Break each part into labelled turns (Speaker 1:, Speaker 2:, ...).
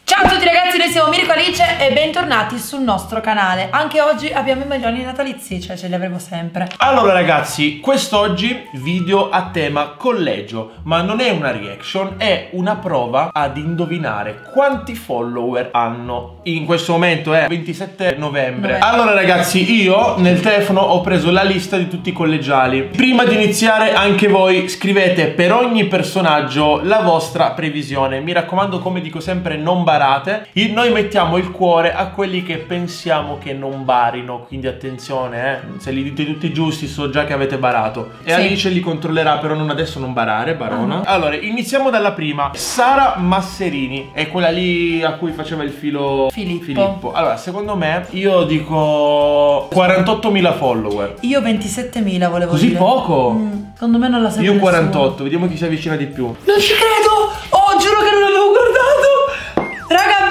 Speaker 1: Ciao a tutti ragazzi, noi siamo Mirko Alice e bentornati sul nostro canale. Anche oggi abbiamo i maglioni natalizi, cioè ce li avremo sempre.
Speaker 2: Allora ragazzi, quest'oggi video a tema collegio, ma non è una reaction, è una prova ad indovinare quanti follower hanno. In questo momento è 27 novembre. Allora ragazzi, io nel telefono ho preso la lista di tutti i collegiali. Prima di iniziare anche voi scrivete per ogni personaggio la vostra previsione. Mi raccomando, come dico sempre, non barate. Noi mettiamo il cuore a quelli che pensiamo che non barino, quindi attenzione, se li dite tutti giusti so già che avete barato. E sì, Alice li controllerà, però non adesso, non barare, barona. Allora, iniziamo dalla prima. Sara Masserini, è quella lì a cui faceva il filo Filippo. Allora, secondo me, io dico 48.000 follower.
Speaker 1: Io 27.000 volevo
Speaker 2: Così
Speaker 1: dire.
Speaker 2: poco?
Speaker 1: Secondo me non la segue
Speaker 2: Io 48,
Speaker 1: nessuno.
Speaker 2: vediamo chi si avvicina di più.
Speaker 1: Non ci credo! Oh, giuro che non l'avevo guardato! Raga,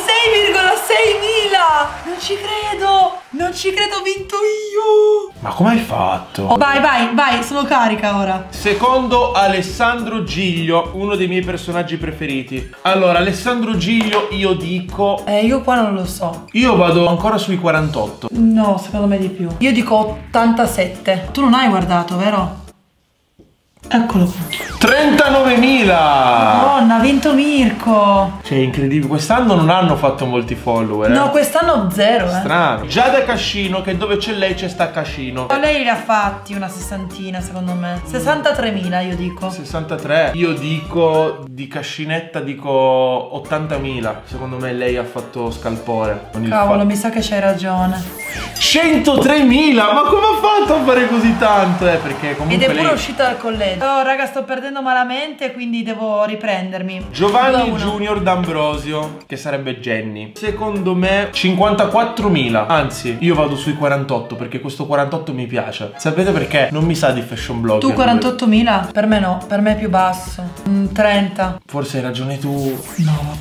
Speaker 1: 26,6.000! Non ci credo! Non ci credo, ho vinto io!
Speaker 2: Ma come hai fatto?
Speaker 1: Oh, vai, sono carica ora.
Speaker 2: Secondo Alessandro Giglio, uno dei miei personaggi preferiti. Allora, Alessandro Giglio, io dico...
Speaker 1: Io qua non lo so.
Speaker 2: Io vado ancora sui 48.
Speaker 1: No, secondo me di più. Io dico 87. Tu non hai guardato, vero? Eccolo qua.
Speaker 2: 39.000!
Speaker 1: Madonna, ha vinto Mirko.
Speaker 2: Cioè, incredibile. Quest'anno non hanno fatto molti follower.
Speaker 1: No, quest'anno zero,
Speaker 2: Strano. Giada Cascino, che dove c'è lei c'è sta Cascino.
Speaker 1: Lei li ha fatti una sessantina, secondo me. 63.000 io dico.
Speaker 2: 63. Io dico di Cascinetta, dico 80.000. Secondo me lei ha fatto scalpore.
Speaker 1: Cavolo, mi sa che c'hai ragione.
Speaker 2: 103.000! Ma come ha fatto a fare così tanto? Perché comunque
Speaker 1: ed è pure
Speaker 2: lei...
Speaker 1: uscita dal collegio. Oh raga, sto perdendo malamente, quindi devo riprendermi.
Speaker 2: Giovanni Junior D'Ambrosio, che sarebbe Jenny. Secondo me 54.000. Anzi, io vado sui 48, perché questo 48 mi piace. Sapete perché? Non mi sa di fashion blogger.
Speaker 1: Tu 48.000? Per me no, per me è più basso. 30.
Speaker 2: Forse hai ragione tu.
Speaker 1: No.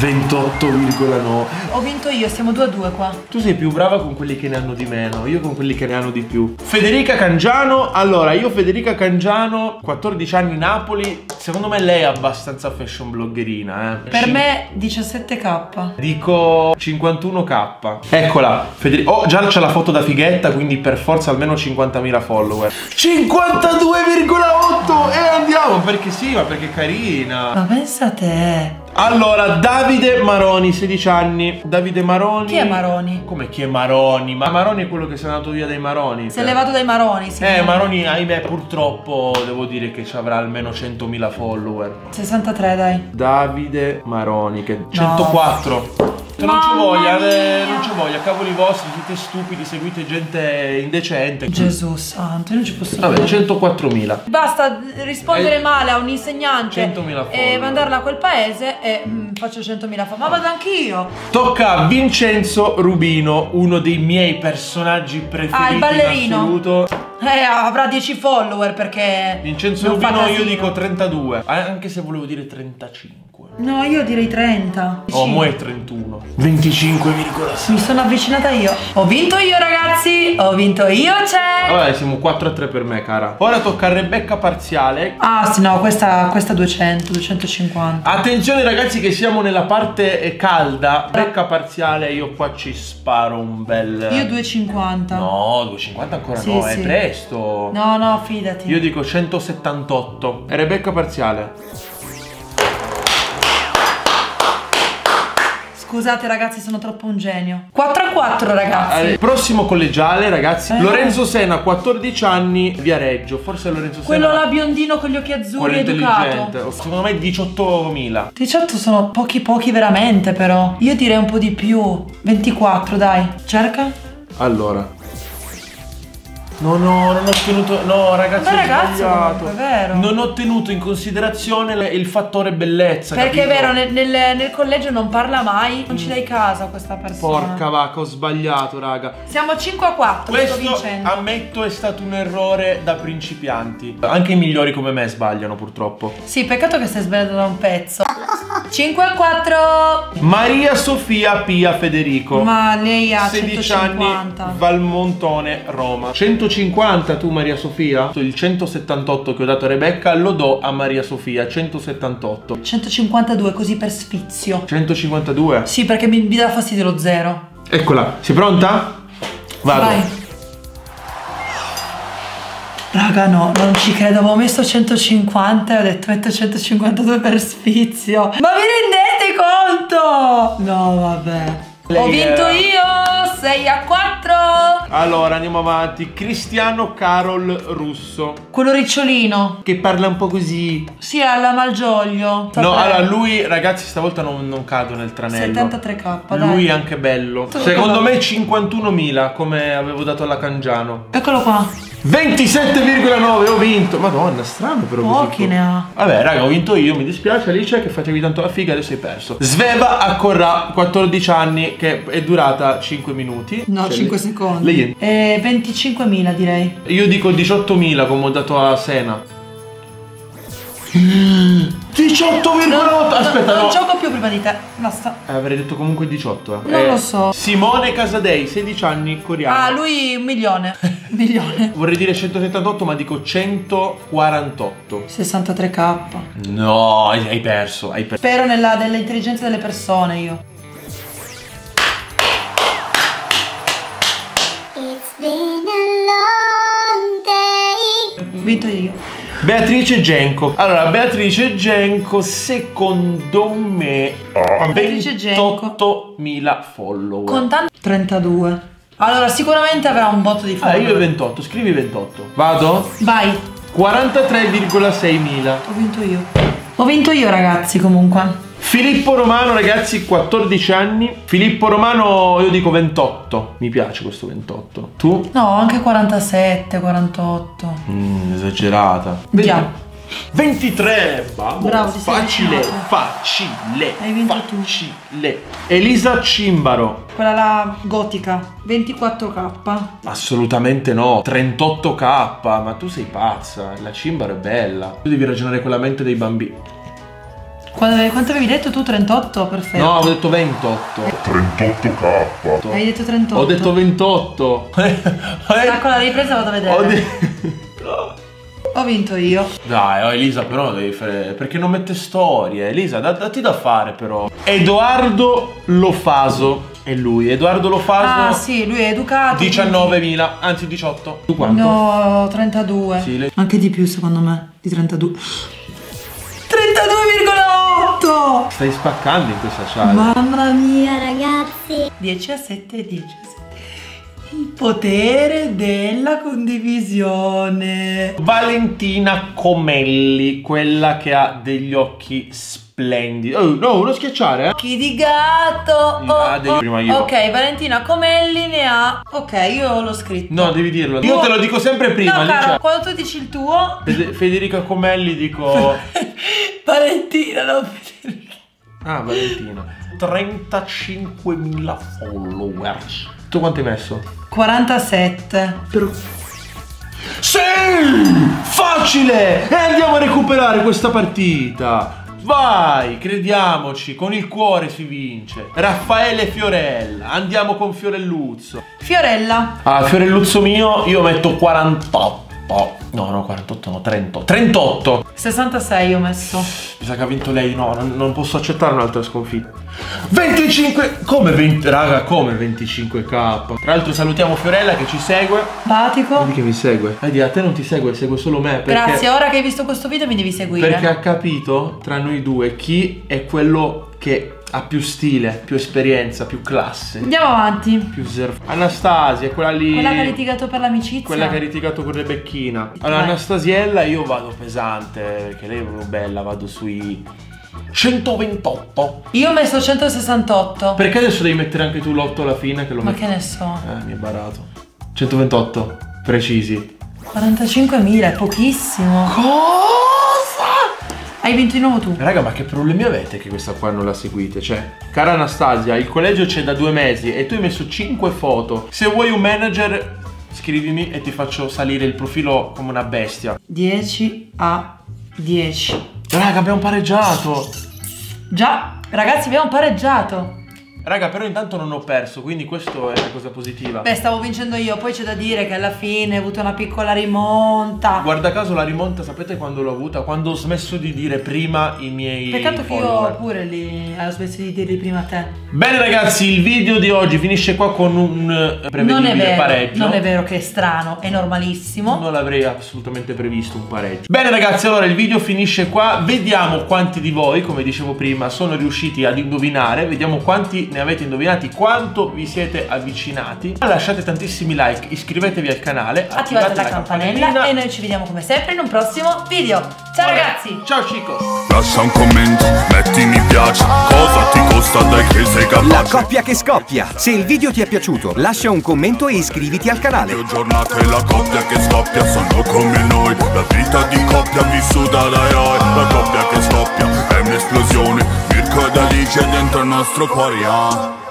Speaker 2: 28,9.
Speaker 1: Ho vinto io, siamo 2-2 qua.
Speaker 2: Tu sei più brava con quelli che ne hanno di meno, io con quelli che ne hanno di più. Federica Cangiano. Allora, io Federica Cangiano, 14 anni, Napoli. Secondo me lei è abbastanza fashion bloggerina,
Speaker 1: Per me 17k.
Speaker 2: Dico 51k. Eccola, Federica. Oh, già c'è la foto da fighetta, quindi per forza almeno 50.000 follower. 52,8. E andiamo, perché sì, ma perché è carina.
Speaker 1: Ma pensa a te.
Speaker 2: Allora, Davide Maroni, 16 anni. Davide Maroni.
Speaker 1: Chi è Maroni?
Speaker 2: Come chi è Maroni? Ma Maroni è quello che si è andato via dai Maroni.
Speaker 1: Si è levato dai Maroni, sì.
Speaker 2: Maroni, ahimè, purtroppo devo dire che ci avrà almeno 100.000 follower.
Speaker 1: 63, dai.
Speaker 2: Davide Maroni, che 104. Non ci voglia, non ci voglia, cavoli vostri, siete stupidi, seguite gente indecente.
Speaker 1: Gesù santo, io non ci posso
Speaker 2: Vabbè, 104.000.
Speaker 1: Basta rispondere male a un insegnante
Speaker 2: 100.000
Speaker 1: e mandarla a quel paese e faccio 100.000 ma vado anch'io.
Speaker 2: Tocca a Vincenzo Rubino, uno dei miei personaggi preferiti
Speaker 1: il ballerino
Speaker 2: in assoluto.
Speaker 1: Avrà 10 follower perché
Speaker 2: Vincenzo Rubino io dico 32, anche se volevo dire 35.
Speaker 1: No, io direi 30.
Speaker 2: Oh, mo è 31. 25,6.
Speaker 1: Mi sono avvicinata io. Ho vinto io ragazzi. Ho vinto io, c'è.
Speaker 2: Vabbè, siamo 4-3 per me, cara. Ora tocca a Rebecca Parziale.
Speaker 1: Ah sì, no, questa 200, 250.
Speaker 2: Attenzione ragazzi che siamo nella parte calda. Rebecca Parziale, io qua ci sparo un bel...
Speaker 1: Io 250.
Speaker 2: No, 250 ancora
Speaker 1: sì,
Speaker 2: no,
Speaker 1: sì.
Speaker 2: È presto.
Speaker 1: No, fidati.
Speaker 2: Io dico 178. E Rebecca Parziale.
Speaker 1: Scusate ragazzi, sono troppo un genio. 4-4 ragazzi.
Speaker 2: Prossimo collegiale ragazzi. Lorenzo Sena, 14 anni, Viareggio. Forse Lorenzo Sena.
Speaker 1: Quello là biondino con gli occhi azzurri, educato.
Speaker 2: Secondo me 18.000.
Speaker 1: 18 sono pochi veramente, però. Io direi un po' di più. 24, dai. Cerca.
Speaker 2: Allora. No, non ho tenuto. No, ragazzi,
Speaker 1: Beh,
Speaker 2: ho
Speaker 1: ragazzo,
Speaker 2: sbagliato.
Speaker 1: comunque, è vero.
Speaker 2: Non ho tenuto in considerazione il fattore bellezza.
Speaker 1: Perché
Speaker 2: capito?
Speaker 1: è vero, nel collegio non parla mai. Non ci dai caso a questa persona.
Speaker 2: Porca vacca, ho sbagliato, raga.
Speaker 1: Siamo 5-4.
Speaker 2: Questo, ammetto, è stato un errore da principianti. Anche i migliori come me sbagliano, purtroppo.
Speaker 1: Sì, peccato che stai sbagliando da un pezzo. 5-4.
Speaker 2: Maria Sofia Pia Federico.
Speaker 1: Ma lei ha
Speaker 2: 16
Speaker 1: 150.
Speaker 2: anni, Valmontone, Roma. 150.000 150 tu Maria Sofia? Il 178 che ho dato a Rebecca lo do a Maria Sofia, 178.
Speaker 1: 152 così per sfizio.
Speaker 2: 152?
Speaker 1: Sì, perché mi dà fastidio lo 0.
Speaker 2: Eccola, sei pronta? Vado.
Speaker 1: Vai. Raga, no, non ci credo, avevo messo 150 e ho detto metto 152 per sfizio. Ma vi rendete conto? No, vabbè. Ho vinto io, 6-4.
Speaker 2: Allora, andiamo avanti. Cristiano Carol Russo.
Speaker 1: Quello ricciolino.
Speaker 2: Che parla un po' così.
Speaker 1: Sì, alla Malgioglio.
Speaker 2: No, allora lui, ragazzi, stavolta non cado nel tranello.
Speaker 1: 73k, dai.
Speaker 2: Lui è anche bello. Secondo me 51.000, come avevo dato alla Cangiano.
Speaker 1: Eccolo qua.
Speaker 2: 27,9, ho vinto. Madonna, strano però.
Speaker 1: Pochi ne ha.
Speaker 2: Vabbè, raga, ho vinto io. Mi dispiace, Alice, che facevi tanto la figa, adesso hai perso. Sveva a Corrà, 14 anni, che è durata 5 minuti.
Speaker 1: No, 5 secondi.
Speaker 2: Lei
Speaker 1: 25.000 direi.
Speaker 2: Io dico 18.000 come ho dato a Sena. 18,8. Aspetta,
Speaker 1: non
Speaker 2: no.
Speaker 1: gioco più prima di te. Basta.
Speaker 2: Avrei detto comunque 18.
Speaker 1: Non lo so.
Speaker 2: Simone Casadei, 16 anni, coreano.
Speaker 1: Ah, lui 1 milione. Milione.
Speaker 2: Vorrei dire 178, ma dico 148.
Speaker 1: 63k.
Speaker 2: No, hai perso, hai perso.
Speaker 1: Spero nell'intelligenza delle persone io.
Speaker 3: It's been a long day.
Speaker 1: Ho vinto io.
Speaker 2: Beatrice Genco. Allora, Beatrice Genco secondo me ha
Speaker 1: Beatrice Genco
Speaker 2: 28.000 follower.
Speaker 1: con tanto 32. Allora sicuramente avrà un botto di follower.
Speaker 2: Io 28, scrivi 28. Vado?
Speaker 1: Vai.
Speaker 2: 43,6.000.
Speaker 1: Ho vinto io. Ho vinto io, ragazzi, comunque.
Speaker 2: Filippo Romano, ragazzi, 14 anni. Filippo Romano, io dico 28. Mi piace questo 28. Tu?
Speaker 1: No, anche 47, 48.
Speaker 2: Esagerata.
Speaker 1: Già.
Speaker 2: 23.
Speaker 1: Bravo, ti sei
Speaker 2: facile,
Speaker 1: avvicinato.
Speaker 2: facile.
Speaker 1: Hai vinto tu.
Speaker 2: Facile. Elisa Cimbaro.
Speaker 1: Quella là gotica. 24k.
Speaker 2: Assolutamente no. 38k. Ma tu sei pazza. La Cimbaro è bella. Tu devi ragionare con la mente dei bambini.
Speaker 1: Quanto avevi detto tu? 38? Perfetto.
Speaker 2: No, ho detto 28.
Speaker 4: 38k.
Speaker 1: Hai detto 38.
Speaker 2: Ho detto 28.
Speaker 1: Con la ripresa vado a vedere. Ho vinto io.
Speaker 2: Dai, Elisa, però devi fare. Perché non mette storie? Elisa, datti da fare, però. Edoardo Lofaso. È lui. Edoardo Lofaso.
Speaker 1: Ah, sì, lui è educato.
Speaker 2: 19.000, anzi 18. Tu quanto?
Speaker 1: No, 32.
Speaker 2: Sì, lei.
Speaker 1: Anche di più, secondo me. Di 32. 32,8.
Speaker 2: Stai spaccando in questa challenge.
Speaker 1: Mamma mia.
Speaker 3: Ragazzi,
Speaker 1: 10 a 7, 10 a 7. Il potere della condivisione.
Speaker 2: Valentina Comelli, quella che ha degli occhi splendidi. Oh, no, uno schiacciare,
Speaker 1: Occhi di gatto.
Speaker 2: prima io.
Speaker 1: Ok, Valentina Comelli ne ha. Ok, io l'ho scritto.
Speaker 2: No, devi dirlo. Io te lo dico sempre prima.
Speaker 1: No,
Speaker 2: Licia.
Speaker 1: caro, quando tu dici il tuo.
Speaker 2: Federica Comelli dico.
Speaker 1: Valentina, no, Federica.
Speaker 2: Ah, Valentina. 35.000 followers. Tu quanto hai messo?
Speaker 1: 47.
Speaker 2: Sì! Facile! E andiamo a recuperare questa partita. Vai, crediamoci, con il cuore si vince. Raffaele Fiorella, andiamo con Fiorelluzzo.
Speaker 1: Fiorella.
Speaker 2: Ah, Fiorelluzzo mio, io metto 48. No, 48 no, 30. 38.
Speaker 1: 66 ho messo.
Speaker 2: Mi sa che ha vinto lei, no, non posso accettare un'altra sconfitta. 25, come 20, raga, come 25k. Tra l'altro salutiamo Fiorella che ci segue.
Speaker 1: Simpatico.
Speaker 2: Vedi che mi segue. Vedi, a te non ti segue, segue solo me.
Speaker 1: Grazie, ora che hai visto questo video mi devi seguire.
Speaker 2: Perché ha capito tra noi due chi è quello che ha più stile, più esperienza, più classe.
Speaker 1: Andiamo avanti.
Speaker 2: Più Anastasia, quella lì.
Speaker 1: Quella che ha litigato per l'amicizia.
Speaker 2: Quella che ha litigato con Rebecchina. Allora,
Speaker 1: Vai.
Speaker 2: Anastasiella io vado pesante, perché lei è proprio bella, vado sui 128.
Speaker 1: Io ho messo 168.
Speaker 2: Perché adesso devi mettere anche tu l'8 alla fine che lo
Speaker 1: Ma
Speaker 2: metti?
Speaker 1: che ne so.
Speaker 2: Mi è barato. 128, precisi.
Speaker 1: 45.000, è pochissimo.
Speaker 2: Cosa?
Speaker 1: Hai vinto di nuovo tu.
Speaker 2: Raga, ma che problemi avete che questa qua non la seguite? Cioè, cara Anastasia, il collegio c'è da 2 mesi e tu hai messo 5 foto. Se vuoi un manager, scrivimi e ti faccio salire il profilo come una bestia.
Speaker 1: 10 a 10.
Speaker 2: Raga, abbiamo pareggiato.
Speaker 1: Già, ragazzi, abbiamo pareggiato.
Speaker 2: Raga, però intanto non ho perso, quindi questo è una cosa positiva.
Speaker 1: Beh, stavo vincendo io, poi c'è da dire che alla fine ho avuto una piccola rimonta.
Speaker 2: Guarda caso la rimonta, sapete quando l'ho avuta? Quando ho smesso di dire prima i miei
Speaker 1: Peccato che
Speaker 2: follower.
Speaker 1: io pure li ho smesso di dirli prima a te.
Speaker 2: Bene ragazzi, il video di oggi finisce qua con un prevedibile pareggio.
Speaker 1: Non è vero che è strano, è normalissimo.
Speaker 2: Non l'avrei assolutamente previsto un pareggio. Bene ragazzi, allora il video finisce qua. Vediamo quanti di voi, come dicevo prima, sono riusciti ad indovinare. Vediamo quanti ne avete indovinati, quanto vi siete avvicinati. Lasciate tantissimi like, iscrivetevi al canale,
Speaker 1: attivate la campanella e noi ci vediamo come sempre in un prossimo video. Ciao ragazzi!
Speaker 2: Ciao chicos!
Speaker 5: Lascia un commento, metti mi piace. Cosa ti costa, dai che sei capace.
Speaker 6: La coppia che scoppia. Se il video ti è piaciuto, lascia un commento e iscriviti al canale.
Speaker 5: Le giornate la coppia che scoppia sono come noi. La vita di coppia vissuta da eroi. La coppia che scoppia è un'esplosione. Mirko ed Alice dentro il nostro cuore.